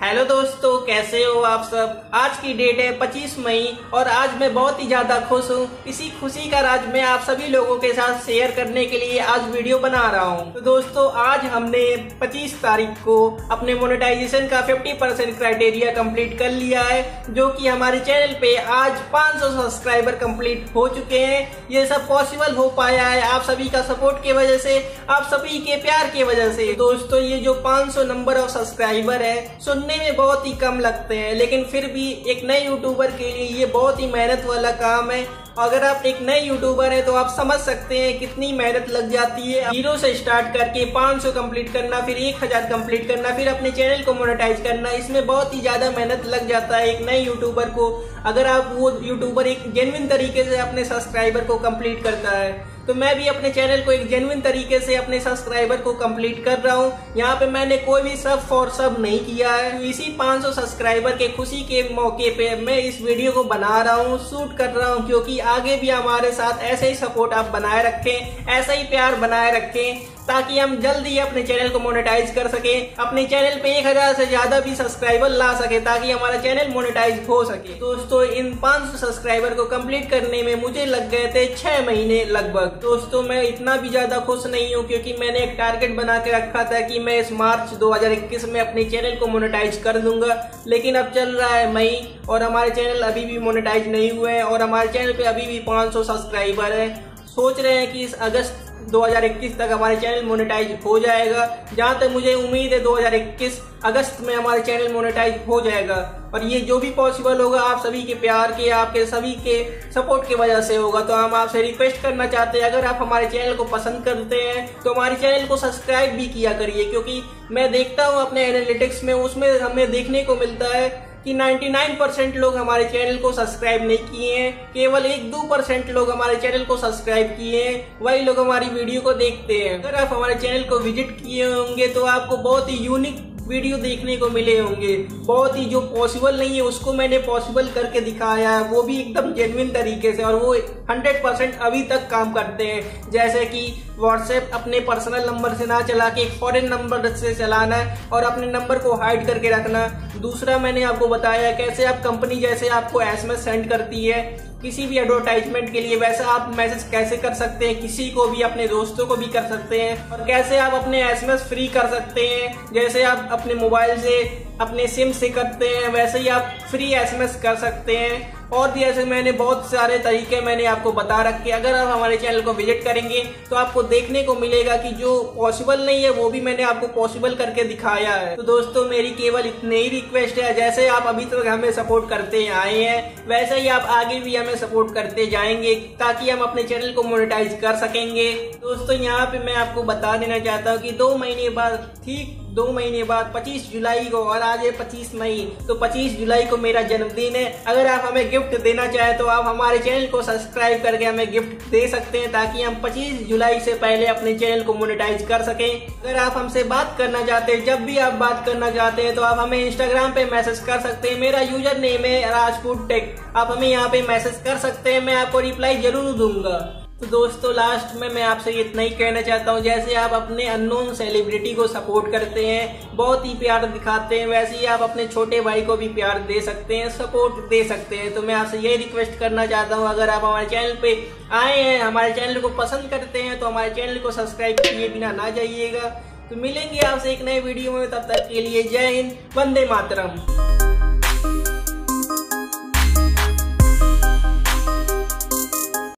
Hello दोस्तों, कैसे हो आप सब। आज की डेट है 25 मई और आज मैं बहुत ही ज्यादा खुश हूँ। इसी खुशी का राज मैं आप सभी लोगों के साथ शेयर करने के लिए आज वीडियो बना रहा हूँ। तो दोस्तों, आज हमने 25 तारीख को अपने मोनेटाइजेशन का 50% क्राइटेरिया कंप्लीट कर लिया है, जो कि हमारे चैनल पे आज 500 सब्सक्राइबर कंप्लीट हो चुके हैं। ये सब पॉसिबल हो पाया है आप सभी का सपोर्ट की वजह से, आप सभी के प्यार की वजह से। दोस्तों, ये जो 500 नंबर ऑफ सब्सक्राइबर है सुनने में बहुत ही कम लगते हैं, लेकिन फिर भी एक नए यूट्यूबर के लिए ये बहुत ही मेहनत वाला काम है। अगर आप एक नए यूट्यूबर है तो आप समझ सकते हैं कितनी मेहनत लग जाती है। 0 से स्टार्ट करके 500 कंप्लीट करना, फिर 1000 कंप्लीट करना, फिर अपने चैनल को मोनेटाइज करना, इसमें बहुत ही ज्यादा मेहनत लग जाता है एक नए यूट्यूबर को। अगर आप वो यूट्यूबर एक जेन्युइन तरीके से अपने सब्सक्राइबर को कंप्लीट करता है, तो मैं भी अपने चैनल को एक जेन्युइन तरीके से अपने सब्सक्राइबर को कंप्लीट कर रहा हूँ। यहाँ पे मैंने कोई भी सब फॉर सब नहीं किया है। तो इसी 500 सब्सक्राइबर के खुशी के मौके पे मैं इस वीडियो को बना रहा हूँ, शूट कर रहा हूँ, क्योंकि आगे भी हमारे साथ ऐसे ही सपोर्ट आप बनाए रखें, ऐसा ही प्यार बनाए रखें, ताकि हम जल्दी अपने चैनल को मोनेटाइज कर सके, अपने चैनल पे 1000 से ज्यादा भी सब्सक्राइबर ला सके, ताकि हमारा चैनल मोनेटाइज हो सके। दोस्तों, इन 500 सब्सक्राइबर को कंप्लीट करने में मुझे लग गए थे 6 महीने लगभग। दोस्तों, मैं इतना भी ज्यादा खुश नहीं हूँ, क्योंकि मैंने एक टारगेट बना के रखा था कि मैं इस मार्च 2021 में अपने चैनल को मोनेटाइज कर दूंगा, लेकिन अब चल रहा है मई और हमारे चैनल अभी भी मोनेटाइज नहीं हुए हैं और हमारे चैनल पे अभी भी 500 सब्सक्राइबर है। सोच रहे हैं कि इस अगस्त 2021 तक हमारे चैनल मोनेटाइज हो जाएगा। जहां तक मुझे उम्मीद है 2021 अगस्त में हमारे चैनल मोनेटाइज हो जाएगा, और ये जो भी पॉसिबल होगा आप सभी के प्यार के, आपके सभी के सपोर्ट की वजह से होगा। तो हम आपसे रिक्वेस्ट करना चाहते हैं, अगर आप हमारे चैनल को पसंद करते हैं तो हमारे चैनल को सब्सक्राइब भी किया करिए, क्योंकि मैं देखता हूँ अपने एनालिटिक्स में, उसमें हमें देखने को मिलता है कि 99% लोग हमारे चैनल को सब्सक्राइब नहीं किए हैं, केवल 1-2% लोग हमारे चैनल को सब्सक्राइब किए हैं, वही लोग हमारी वीडियो को देखते हैं। अगर आप हमारे चैनल को विजिट किए होंगे तो आपको बहुत ही यूनिक वीडियो देखने को मिले होंगे। बहुत ही जो पॉसिबल नहीं है उसको मैंने पॉसिबल करके दिखाया है, वो भी एकदम जेन्युइन तरीके से, और वो 100% अभी तक काम करते हैं। जैसे कि व्हाट्सएप अपने पर्सनल नंबर से ना चला के एक फॉरेन नंबर से चलाना और अपने नंबर को हाइड करके रखना। दूसरा, मैंने आपको बताया कैसे आप कंपनी जैसे आपको एसएमएस सेंड करती है किसी भी एडवर्टाइजमेंट के लिए, वैसा आप मैसेज कैसे कर सकते हैं, किसी को भी, अपने दोस्तों को भी कर सकते हैं, और कैसे आप अपने एसएमएस फ्री कर सकते हैं। जैसे आप अपने मोबाइल से अपने सिम से करते हैं, वैसे ही आप फ्री एसएमएस कर सकते हैं। और भी ऐसे मैंने बहुत सारे तरीके मैंने आपको बता रखे। अगर आप हमारे चैनल को विजिट करेंगे तो आपको देखने को मिलेगा कि जो पॉसिबल नहीं है वो भी मैंने आपको पॉसिबल करके दिखाया है। तो दोस्तों, मेरी केवल इतनी ही रिक्वेस्ट है, जैसे आप अभी तक हमें सपोर्ट करते आए हैं वैसे ही आप आगे भी हमें सपोर्ट करते जाएंगे, ताकि हम अपने चैनल को मोनेटाइज कर सकेंगे। दोस्तों, यहाँ पे मैं आपको बता देना चाहता हूँ कि 2 महीने बाद, ठीक 2 महीने बाद 25 जुलाई को, और आज है 25 मई, तो 25 जुलाई को मेरा जन्मदिन है। अगर आप हमें गिफ्ट देना चाहें तो आप हमारे चैनल को सब्सक्राइब करके हमें गिफ्ट दे सकते हैं, ताकि हम 25 जुलाई से पहले अपने चैनल को मोनेटाइज कर सकें। अगर आप हमसे बात करना चाहते हैं, जब भी आप बात करना चाहते हैं, तो आप हमें इंस्टाग्राम पे मैसेज कर सकते हैं। मेरा यूजर नेम है राजपूत टेक, आप हमें यहाँ पे मैसेज कर सकते हैं, मैं आपको रिप्लाई जरूर दूंगा। तो दोस्तों, लास्ट में मैं आपसे इतना ही कहना चाहता हूँ, जैसे आप अपने अननोन सेलिब्रिटी को सपोर्ट करते हैं, बहुत ही प्यार दिखाते हैं, वैसे ही आप अपने छोटे भाई को भी प्यार दे सकते हैं, सपोर्ट दे सकते हैं। तो मैं आपसे यही रिक्वेस्ट करना चाहता हूँ, अगर आप हमारे चैनल पे आए हैं, हमारे चैनल को पसंद करते हैं, तो हमारे चैनल को सब्सक्राइब किए बिना ना जाइएगा। तो मिलेंगे आपसे एक नए वीडियो में, तब तक के लिए जय हिंद, वंदे मातरम।